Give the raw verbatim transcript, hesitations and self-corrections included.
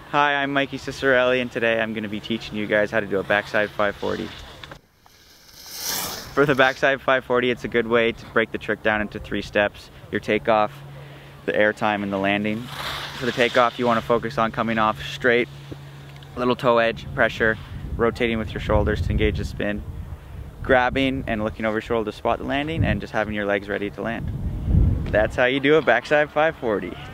Hi, I'm Mikey Ciccarelli, and today I'm going to be teaching you guys how to do a backside five forty. For the backside five forty, it's a good way to break the trick down into three steps: your takeoff, the air time, and the landing. For the takeoff, you want to focus on coming off straight, little toe edge pressure, rotating with your shoulders to engage the spin, grabbing and looking over your shoulder to spot the landing, and just having your legs ready to land. That's how you do a backside five forty.